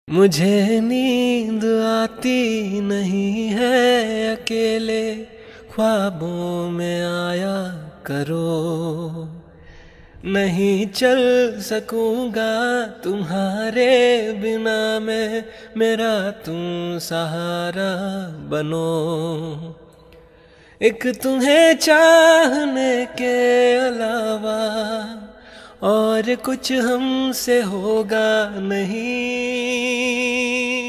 मुझे नींद आती नहीं है, अकेले ख्वाबों में आया करो। नहीं चल सकूंगा तुम्हारे बिना मैं, मेरा तुम सहारा बनो। एक तुम्हें चाहने के अलावा और कुछ हमसे होगा नहीं।